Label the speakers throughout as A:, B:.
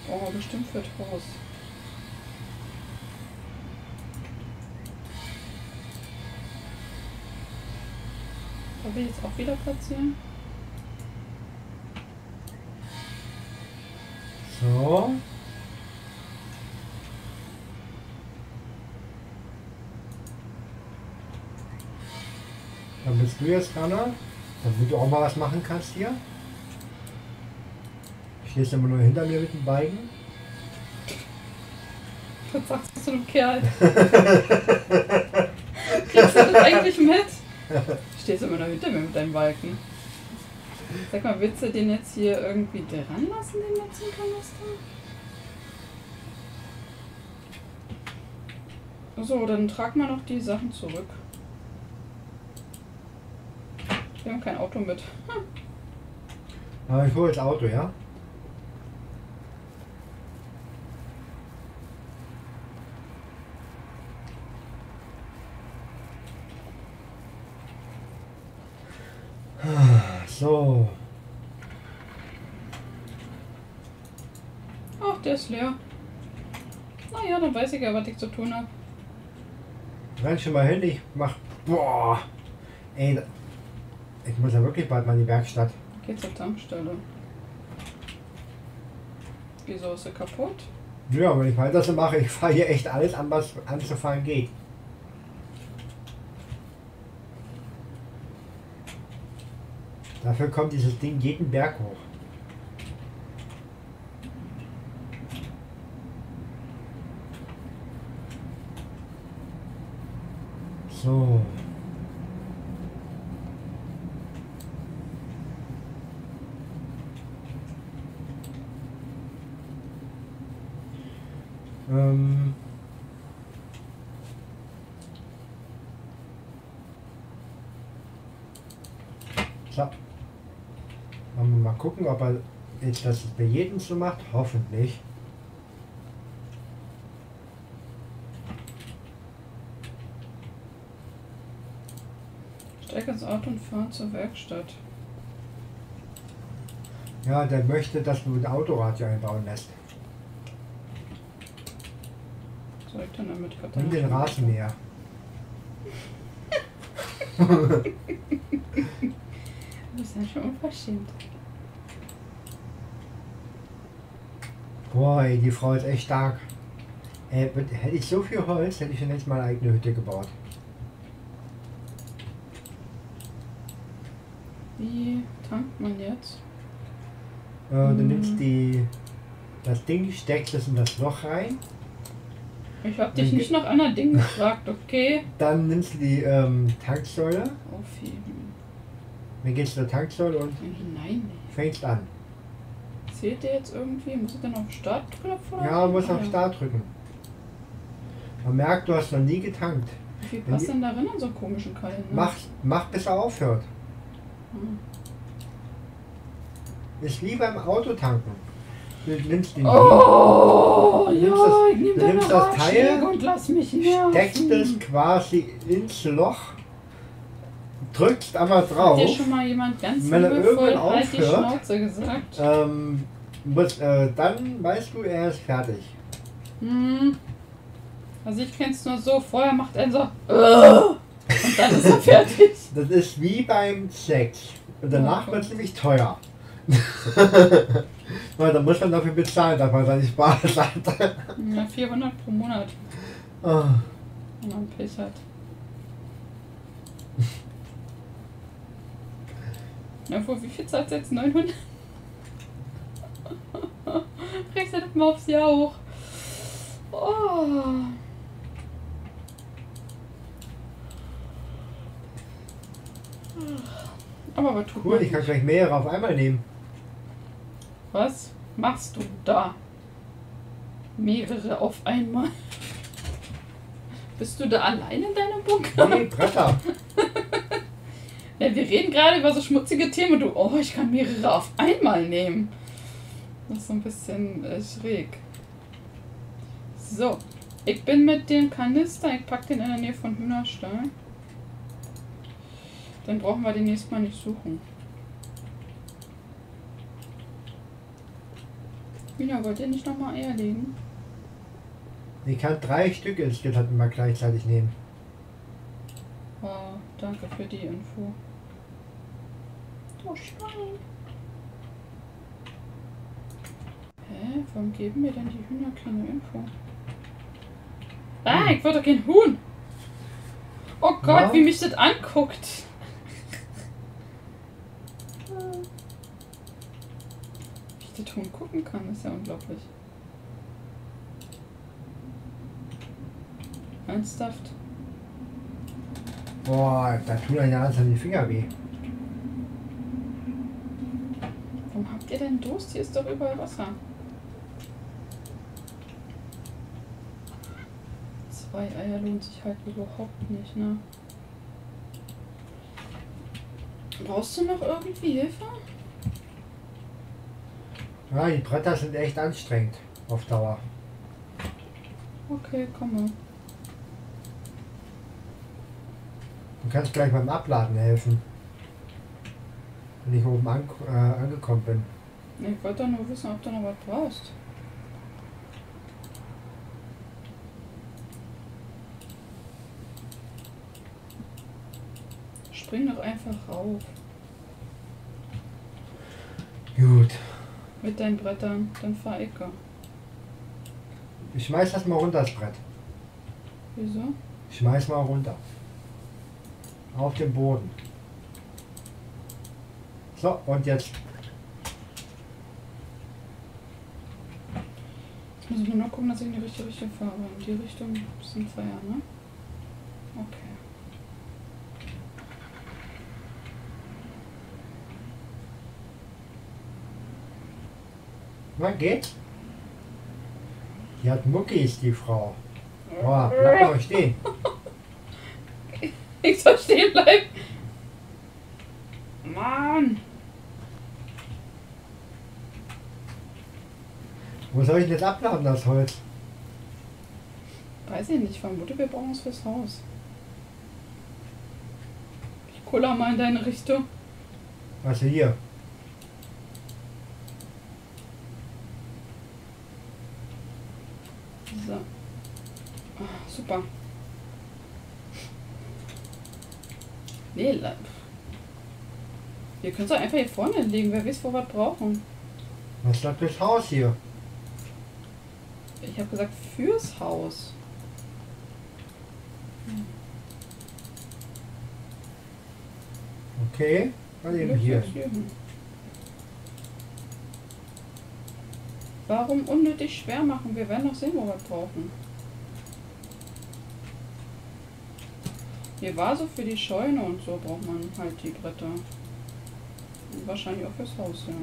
A: Oh, bestimmt für Haus. Da will ich jetzt auch wieder platzieren.
B: So. Dann bist du jetzt dran, damit du auch mal was machen kannst hier. Stehst immer nur hinter mir mit den Beinen.
A: Was sagst du zu dem Kerl? Kriegst du das eigentlich mit? Stehst immer noch hinter mir mit deinen Balken. Sag mal, willst du den jetzt hier irgendwie dran lassen, den Benzinkanister? So, dann trag mal noch die Sachen zurück. Wir haben kein Auto mit.
B: Aber ich hole das Auto, ja? So.
A: Ach, der ist leer. Naja, dann weiß ich ja, was ich zu tun habe.
B: Renn schon mal hin, ich mach. Boah! Ey, ich muss ja wirklich bald mal in die Werkstatt.
A: Geh zur Tankstelle. Wieso ist sie kaputt?
B: Ja, wenn ich weiter so mache, ich fahre hier echt alles an, was anzufahren geht. Dafür kommt dieses Ding jeden Berg hoch. So. So. Wollen wir mal gucken, ob er jetzt das bei jedem so macht. Hoffentlich.
A: Steig ins Auto und fahr zur Werkstatt.
B: Ja, der möchte, dass du ein Autoradio einbauen lässt.
A: Soll ich dann damit
B: Nimm den Rasenmäher.
A: Du bist ja schon unverschämt.
B: Boah, ey, die Frau ist echt stark. Hätte ich so viel Holz, hätte ich schon längst meine eigene Hütte gebaut.
A: Wie tankt man jetzt?
B: Du nimmst das Ding, steckst es in das Loch rein.
A: Ich hab dich nicht nach anderen Dingen gefragt, okay?
B: Dann nimmst du die Tanksäule.
A: Aufheben.
B: Dann gehst du zur Tanksäule und
A: Nein.
B: fängst an.
A: Zählt der jetzt irgendwie? Muss ich dann auf Start klopfen?
B: Ja, du musst auf Start drücken. Man merkt, du hast noch nie getankt.
A: Wie viel passt denn da rein in so einen komischen Kalender?
B: Mach bis er aufhört. Ist wie beim Autotanken. Du nimmst den
A: ich
B: nimmst das Teil
A: und lass mich nerven.
B: steckst es quasi ins Loch, drückst einmal drauf.
A: Hat dir schon mal jemand ganz
B: Wenn er
A: liebevoll
B: irgendwann
A: halt die
B: aufhört,
A: Schnauze gesagt?
B: Dann weißt du, er ist fertig.
A: Also ich kenn's nur so, vorher macht er so und dann ist er fertig.
B: Das ist wie beim Sex. Und danach wird es nämlich teuer. Weil da muss man dafür bezahlen, dass man seine Spaß hat.
A: Ja, 400 pro Monat,
B: Oh.
A: wenn man Pech hat. Ja, vor wie viel Zeit jetzt? 900? Kriegst du das mal aufs Jahr hoch. Oh. Aber was tut
B: Cool,
A: man
B: ich kann
A: nicht?
B: gleich mehrere auf einmal nehmen.
A: Was machst du da? Mehrere auf einmal? Bist du da allein in deinem Bunker?
B: Nee, Bretter.
A: Ja, wir reden gerade über so schmutzige Themen und du, oh, ich kann mehrere auf einmal nehmen. Das ist so ein bisschen schräg. So, ich bin mit dem Kanister, ich pack den in der Nähe von Hühnerstall. Dann brauchen wir den nächsten Mal nicht suchen. Mina, wollt ihr nicht nochmal Eier legen?
B: Ich kann 3 Stück insgesamt immer gleichzeitig nehmen.
A: Oh, danke für die Info. Du Schwein. Hä? Warum geben mir denn die Hühner keine Info? Ah, ich wollte doch kein Huhn. Oh Gott,
B: Ja.
A: wie mich das anguckt. Wie ich das Huhn gucken kann, ist ja unglaublich. Ernsthaft?
B: Boah, da tun einem ja alles an die Finger weh.
A: Warum habt ihr denn Durst? Hier ist doch überall Wasser. 2 Eier lohnt sich halt überhaupt nicht, ne? Brauchst du noch irgendwie Hilfe?
B: Ja, die Bretter sind echt anstrengend auf Dauer.
A: Okay, komme.
B: Du kannst gleich beim Abladen helfen. Wenn ich oben angekommen bin.
A: Ich wollte doch nur wissen, ob du noch was brauchst. Spring doch einfach rauf.
B: Gut.
A: Mit deinen Brettern, dann fahr ich.
B: Ich schmeiß das mal runter, das Brett.
A: Wieso?
B: Ich schmeiß mal runter. Auf den Boden. So, und jetzt.
A: Jetzt muss ich nur noch gucken, dass ich in die richtige Richtung fahre. In die Richtung sind wir ja, ne? Okay.
B: Na, geht's? Die hat Muckis, die Frau. Boah, bleib doch mal stehen.
A: Ich soll stehen bleiben. Mann.
B: Wo soll ich denn jetzt abladen, das Holz?
A: Weiß ich nicht, vermute, wir brauchen es fürs Haus. Ich kuller mal in deine Richtung.
B: Also hier.
A: So. Ah, super. Nee, wir können es doch einfach hier vorne legen. Wer weiß, wo wir es brauchen.
B: Was ist das fürs Haus hier?
A: Ich habe gesagt, fürs Haus.
B: Okay, dann eben
A: Löse
B: hier.
A: es hier hin. Warum unnötig schwer machen? Wir werden noch sehen, wo wir es brauchen. Hier war so für die Scheune und so braucht man halt die Bretter. Und wahrscheinlich auch fürs Haus, ja.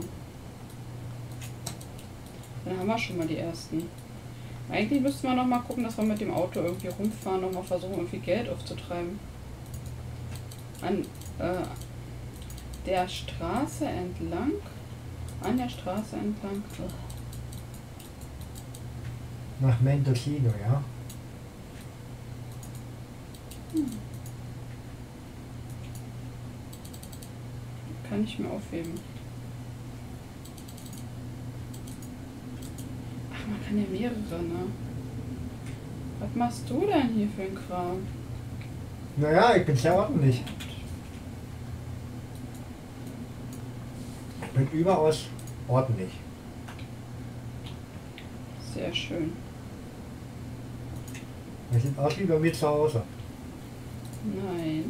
A: Dann haben wir schon mal die ersten. Eigentlich müssten wir noch mal gucken, dass wir mit dem Auto irgendwie rumfahren, noch mal versuchen, irgendwie Geld aufzutreiben. An der Straße entlang. An der Straße entlang. Ugh.
B: Nach Mendocino, ja?
A: Kann ich mir aufheben. Ach, man kann ja mehrere, ne? Was machst du denn hier für ein Kram?
B: Naja, ich bin sehr ordentlich. Ich bin überaus ordentlich.
A: Sehr schön.
B: Das sieht aus wie bei mir zu Hause.
A: Nein,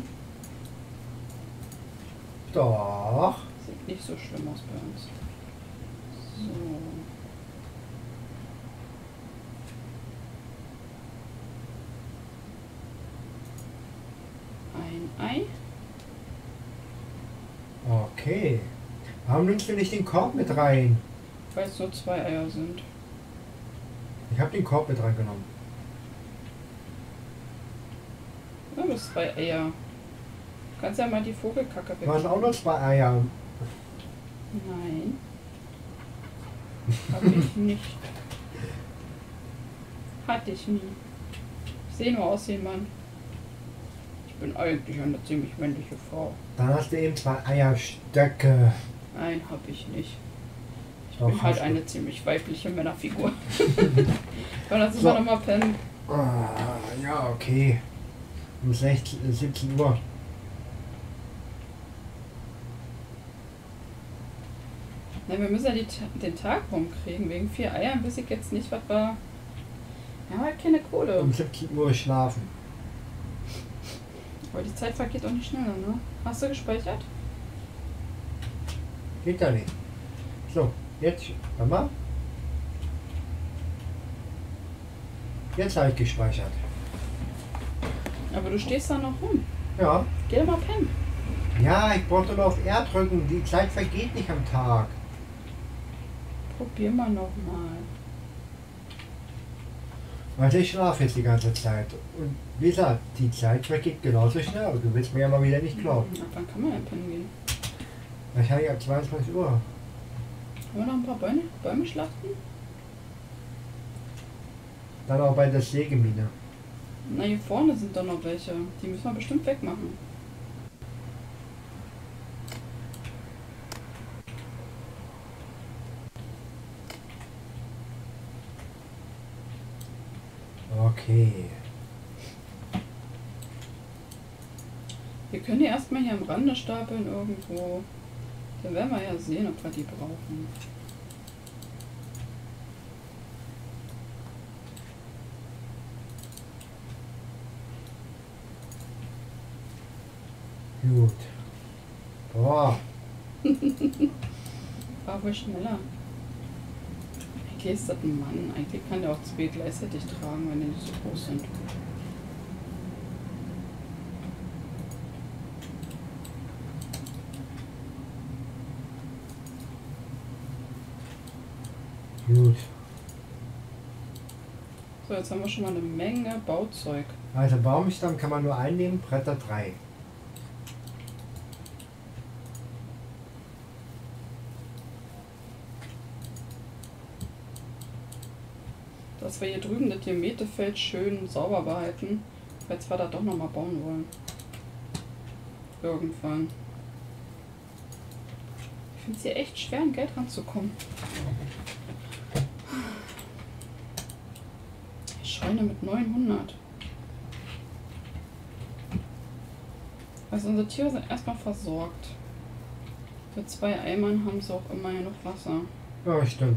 B: Doch.
A: sieht nicht so schlimm aus bei uns. So. Ein Ei.
B: Okay. Warum nimmst du nicht den Korb mit rein?
A: Weil es nur 2 Eier sind.
B: Ich habe den Korb mit reingenommen.
A: Ja, bis 2 Eier. Du kannst ja mal die Vogelkacke
B: Du hast
A: weg.
B: auch noch 2 Eier.
A: Nein. Hab ich nicht. Hatte ich nie. Ich sehe nur aus wie ein Mann. Ich bin eigentlich eine ziemlich männliche Frau.
B: Dann hast du eben 2 Eierstöcke.
A: Nein, hab ich nicht. Ich bin halt eine ziemlich weibliche Männerfigur. Aber lass uns
B: So.
A: mal nochmal pennen.
B: Ja, okay. Um 17 Uhr.
A: Na, wir müssen ja den Tag rumkriegen. Wegen 4 Eiern weiß ich jetzt nicht, was war. Wir haben halt keine Kohle.
B: Um 17 Uhr schlafen.
A: Aber die Zeit vergeht auch nicht schneller, ne? Hast du gespeichert?
B: Geht ja nicht. So, jetzt, warte mal. Jetzt habe ich gespeichert.
A: Aber du stehst da noch rum.
B: Ja.
A: Geh doch mal pennen.
B: Ja, ich brauchte nur auf R drücken. Die Zeit vergeht nicht am Tag.
A: Probier mal nochmal.
B: Also ich schlafe jetzt die ganze Zeit. Und wie gesagt, die Zeit vergeht genauso schnell. Aber du willst mir ja mal wieder nicht glauben.
A: Ab wann kann man denn pennen gehen?
B: Wahrscheinlich ab 22 Uhr.
A: Wollen wir noch ein paar Bäume schlachten?
B: Dann auch bei der Sägemine.
A: Na, hier vorne sind doch noch welche. Die müssen wir bestimmt wegmachen.
B: Okay.
A: Wir können die erstmal hier am Rande stapeln irgendwo. Dann werden wir ja sehen, ob wir die brauchen.
B: Gut. Boah.
A: War wohl schneller. Eigentlich ist das ein Mann. Eigentlich kann der auch 2 gleichzeitig tragen, wenn die nicht so groß sind.
B: Gut.
A: So, jetzt haben wir schon mal eine Menge Bauzeug.
B: Also Baumstamm kann man nur einnehmen, Bretter 3.
A: Dass wir hier drüben das Gemähtefeld schön sauber behalten, falls wir da doch nochmal bauen wollen. Irgendwann. Ich finde es hier echt schwer, an Geld ranzukommen. Scheune mit 900. Also unsere Tiere sind erstmal versorgt. Für 2 Eimern haben sie auch immer genug Wasser.
B: Ja, stimmt.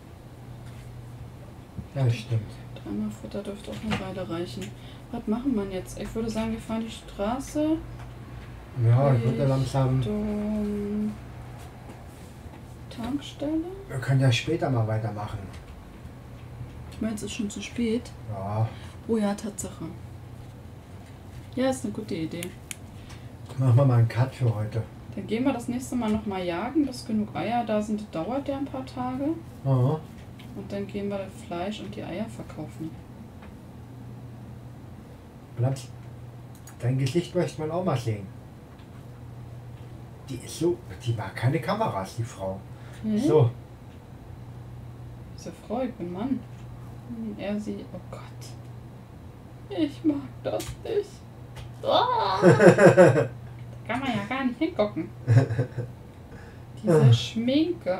B: Ja, stimmt.
A: 3-mal Futter dürfte auch eine Weile reichen. Was machen wir jetzt? Ich würde sagen, wir fahren die Straße.
B: Ja, ich würde langsam.
A: Richtung Tankstelle?
B: Wir können ja später mal weitermachen.
A: Ich meine, es ist schon zu spät.
B: Ja,
A: Oh ja, Tatsache. Ja, ist eine gute Idee.
B: machen wir mal einen Cut für heute.
A: Dann gehen wir das nächste Mal nochmal jagen, bis genug Eier da sind. Das dauert ja ein paar Tage.
B: Aha.
A: Und dann gehen wir das Fleisch und die Eier verkaufen.
B: Platz. Dein Gesicht möchte man auch mal sehen. Die ist so. Die mag keine Kameras, die Frau.
A: Hm?
B: So.
A: Diese Frau, ich bin Mann. Er, sie, oh Gott. Ich mag das nicht. Ah! Da kann man ja gar nicht hingucken. Diese Schminke.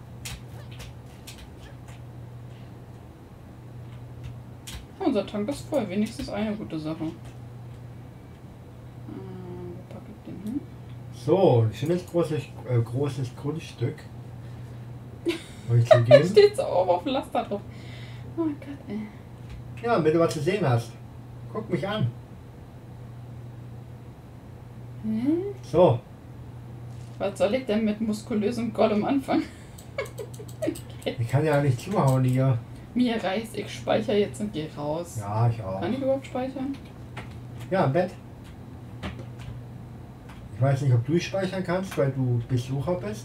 A: Unser Tank ist voll, wenigstens eine gute Sache. Wo packe ich den hin?
B: So, ein schönes großes Grundstück. Wollte ich
A: Da
B: zugeben.
A: steht so oben auf dem Laster drauf. Oh Gott, ey.
B: Ja, wenn du was zu sehen hast. Guck mich an.
A: Hm?
B: So.
A: Was soll ich denn mit muskulösem Gollum anfangen?
B: Ich kann ja nicht zuhauen hier.
A: Mir reicht, ich speichere jetzt und gehe raus.
B: Ja, ich auch.
A: Kann ich überhaupt speichern?
B: Ja, im Bett. Ich weiß nicht, ob du speichern kannst, weil du Besucher bist.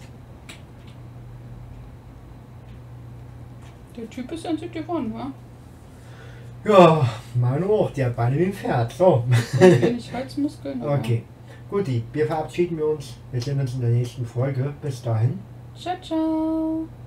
A: Der Typ ist ja ein Südtirol, wa?
B: Ja, meine auch. Die hat Beine wie ein Pferd. So.
A: So wenig Halsmuskeln. aber-
B: Okay. Guti, wir verabschieden uns. Wir sehen uns in der nächsten Folge. Bis dahin.
A: Ciao, ciao.